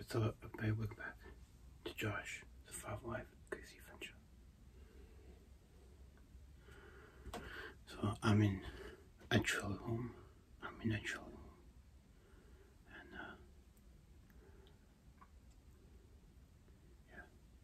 So, okay, welcome back to Josh, the 5 Life Crazy Adventure. So, I'm in a trailer home. And, yeah.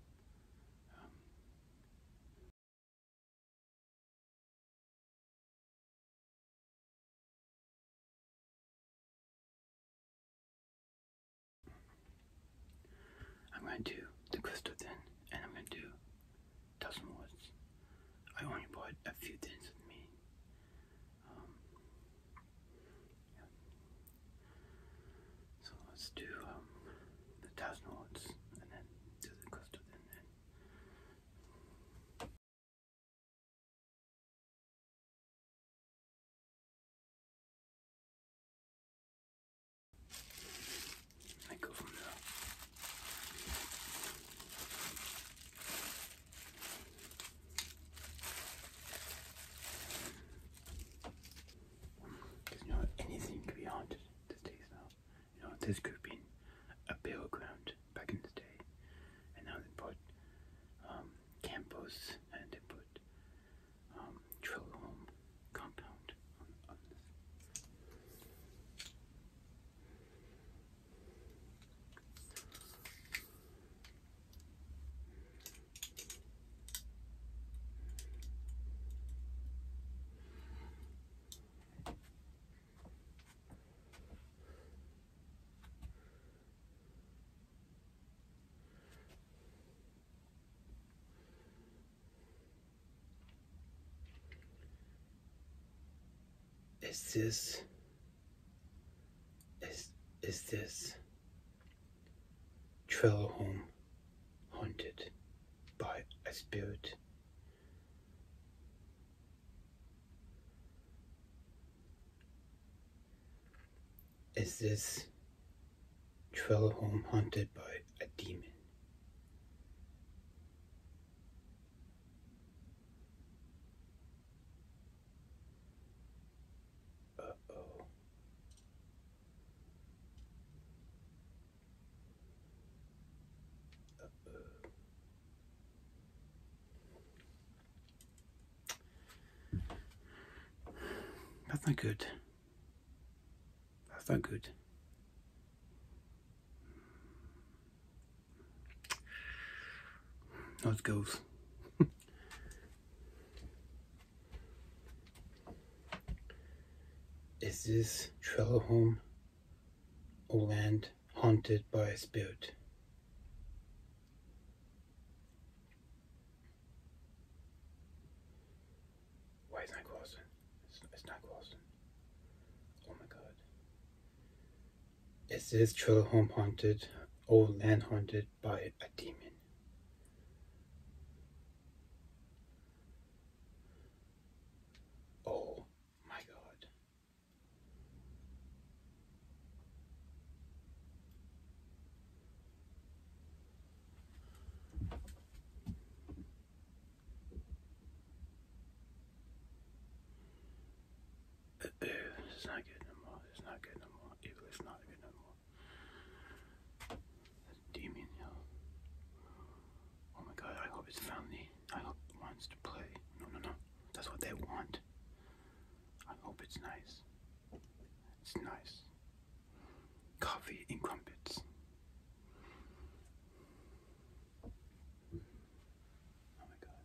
I'm going to do the crystal thin, and I'm going to do dozen words. I only brought a few things with me. Yeah. So let's do the 1,000 words, and then do the crystal thin. I go from there. Because anything could be haunted these days now. This could have been a burial ground back in the day, and now they put campus and they put trailer home compound on this. Is this trailer home haunted by a spirit? Is this trailer home haunted by a demon? Uh-oh. That's not good. That's not good. Those goes. Is this trailer home or land haunted by a spirit? Why is it not crossing? It's not crossing. Oh my god. Is this trailer home haunted or land haunted by a demon? Oh my god. It's not good no more. It's not good no more. It's not good no more. Demon, oh my god, I hope it's family. I hope it wants to play. No. That's what they want. I hope it's nice. It's nice. Coffee and crumpets. Oh my god.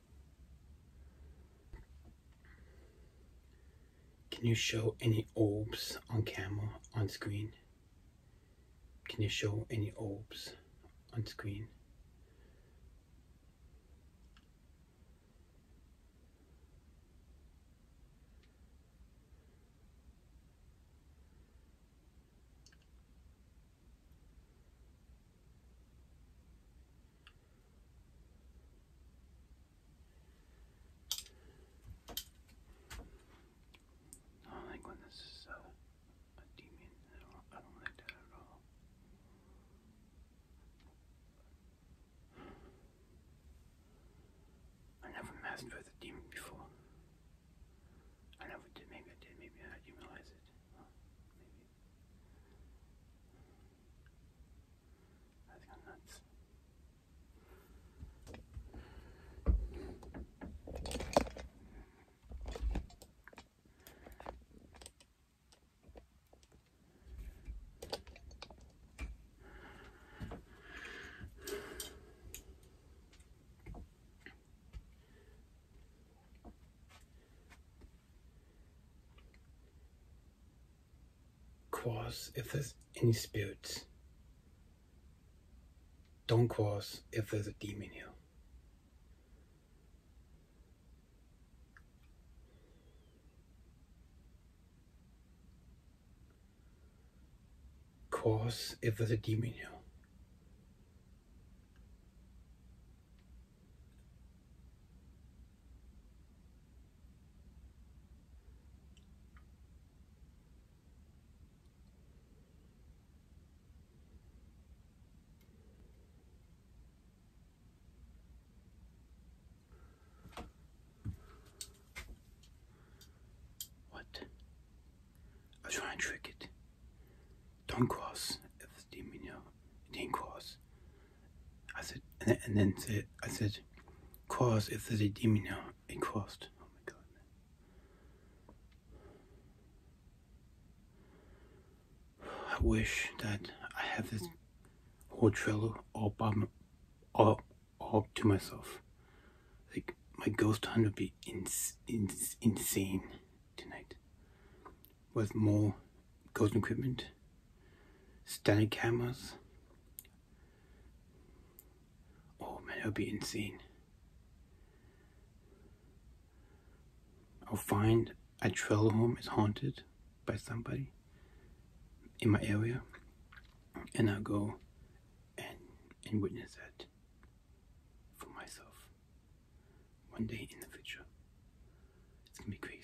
Can you show any orbs on camera, on screen? Can you show any orbs on screen? I don't like when this is a demon. I don't like that at all. nuts. Cross if there's any spirits. Don't cross if there's a demon here. Cross if there's a demon here. I was trying to trick it. Don't cross if it's demon here. It ain't cross. I said, and then I said, cross if there's a demon here. It crossed. Oh my god. I wish that I have this whole trailer all to myself. Like, my ghost hunt would be insane tonight. With more ghost equipment, static cameras. Oh man, it would be insane. I'll find a trailer home is haunted by somebody in my area, and I'll go and witness that for myself one day in the future. It's gonna be crazy.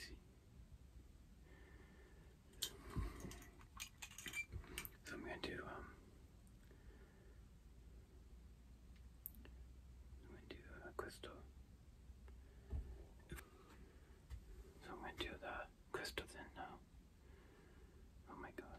So I'm gonna do crystal. So I'm gonna do the crystal then now. Oh my god.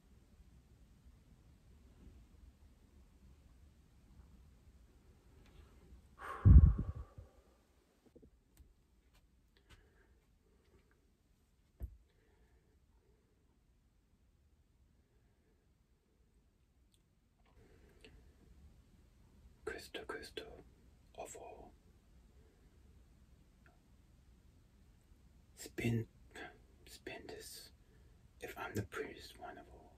Crystal of all. Spin this if I'm the prettiest one of all.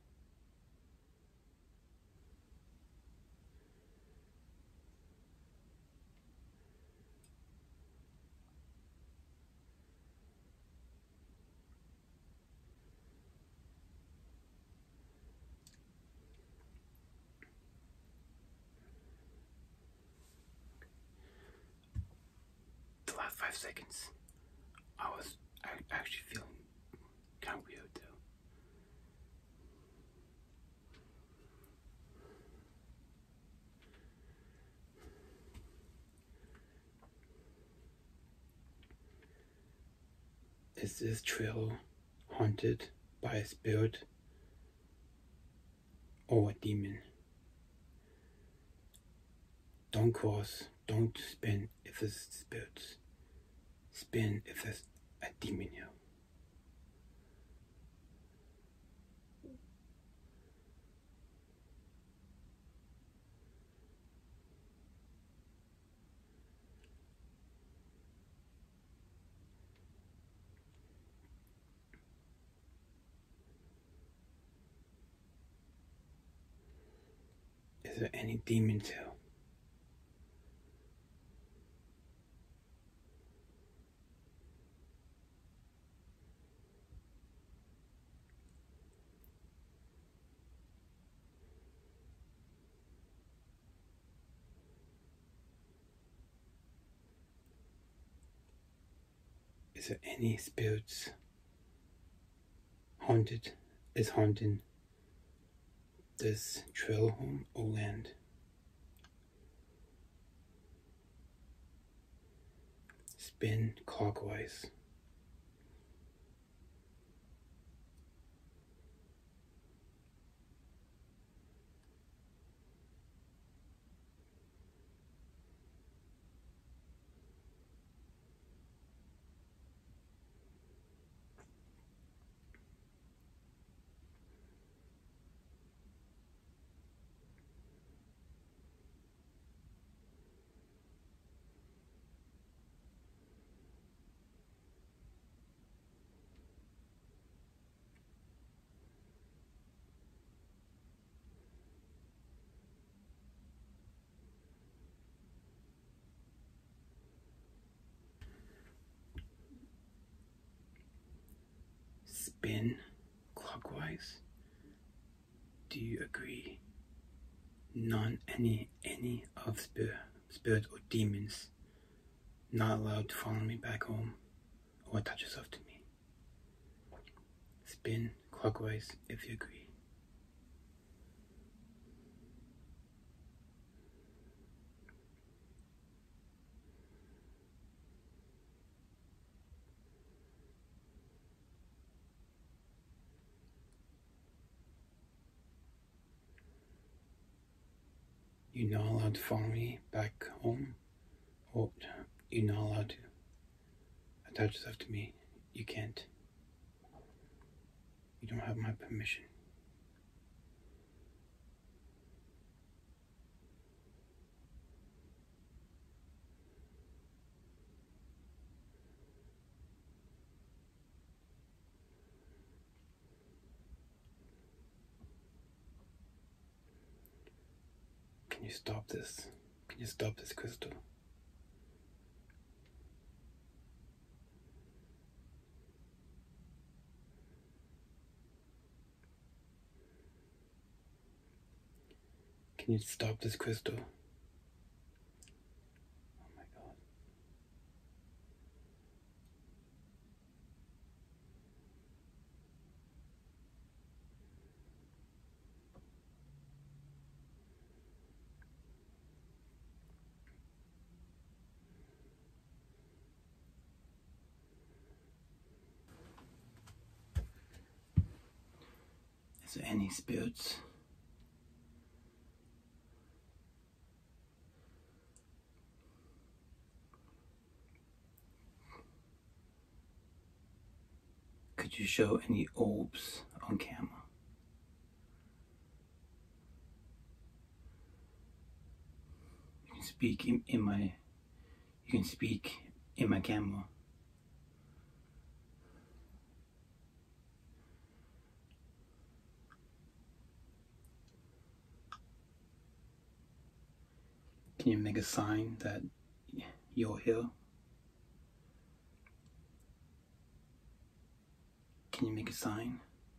The last 5 seconds, I actually feeling kind of weird though. Is this trail haunted by a spirit or a demon? Don't cross, don't spin if there's spirits. Spin if there's a demon here. Is there any demons here? Is there any spirits haunting this trail home or land? Spin clockwise. spin clockwise? Do you agree? Any of spirits or demons not allowed to follow me back home or attach yourself to me. Spin clockwise if you agree. You're not allowed to follow me back home, or you're not allowed to attach yourself to me. You can't. You don't have my permission. Can you stop this? Can you stop this, Crystal? Can you stop this, Crystal? Oh my God. Is there any spirits? Could you show any orbs on camera? You can speak in my. You can speak in my camera. Can you make a sign that you're here? Can you make a sign?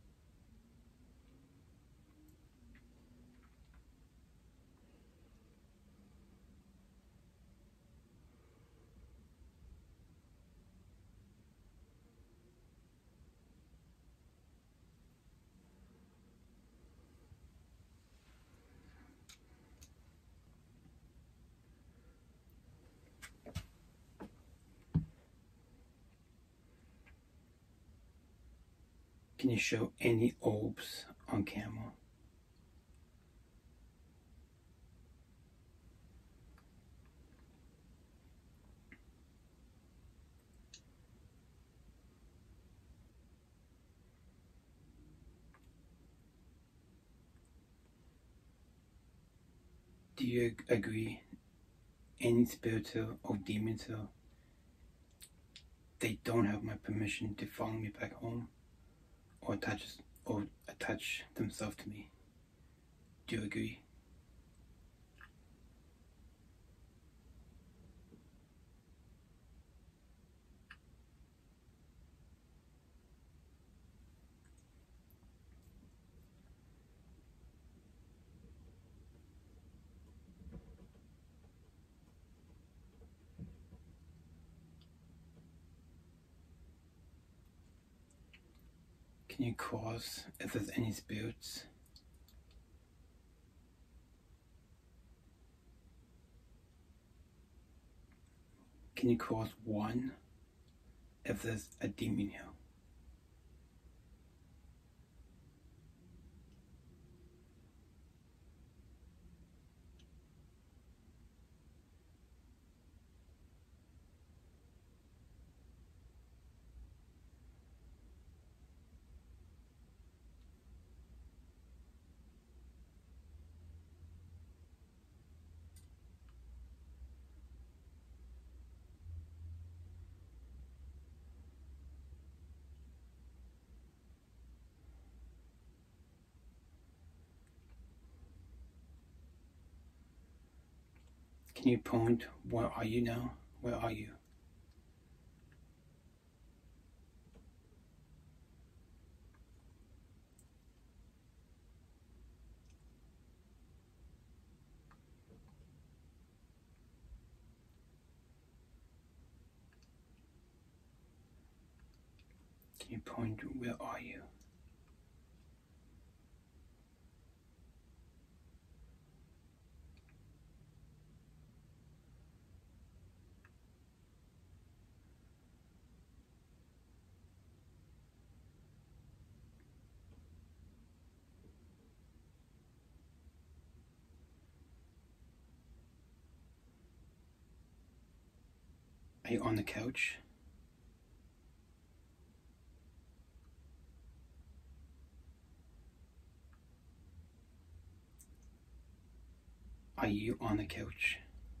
Can you show any orbs on camera? Do you agree? Any spiritual or demons here, they don't have my permission to follow me back home or attach themselves to me. Do you agree? Can you cross if there's any spirits? Can you cross one if there's a demon here? Can you point? Where are you now? Where are you? Can you point? Where are you? Are you on the couch? Are you on the couch?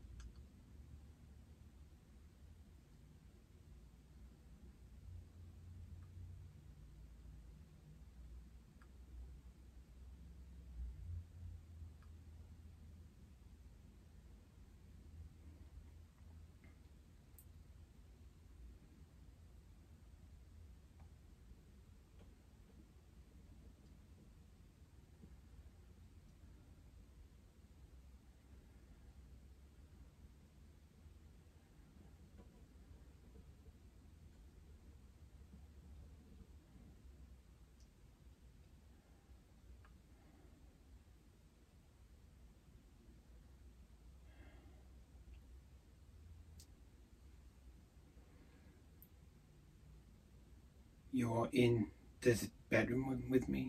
You're in this bedroom with me?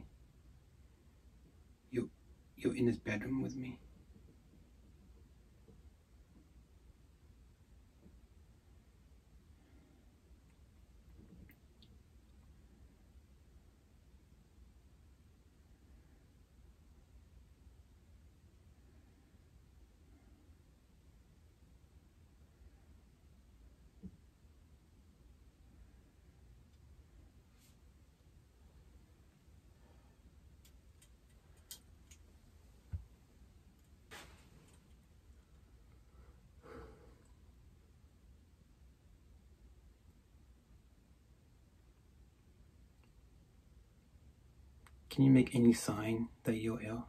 You're in this bedroom with me? Can you make any sign that you're ill?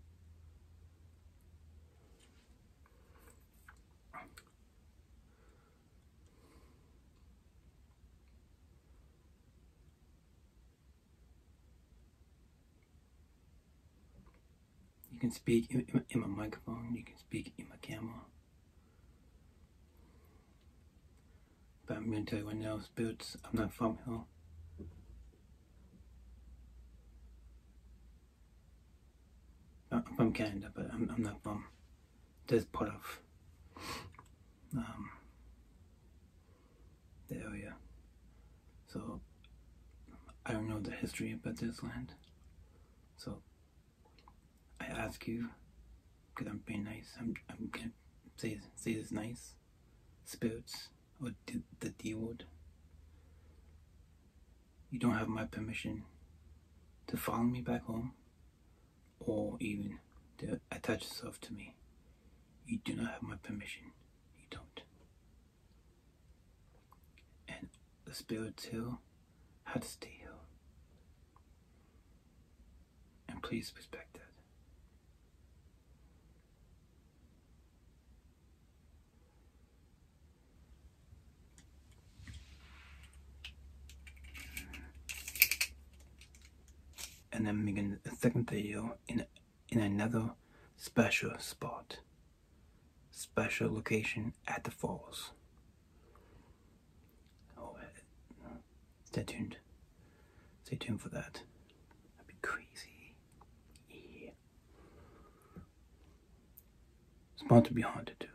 You can speak in my microphone, you can speak in my camera. But I'm going to tell you right now, spirits, I'm not from here. I'm from Canada, but I'm not from this part of the area. So I don't know the history about this land. So I ask you, because I'm being nice, I'm gonna say this nice. Spirits, or the D word. You don't have my permission to follow me back home, or even to attach yourself to me. You do not have my permission. You don't. And the spirits here had to stay here. And please respect that. And I'm making a second video in another special spot, special location at the falls. Oh, stay tuned for that. That'd be crazy. Yeah. It's about to be haunted too.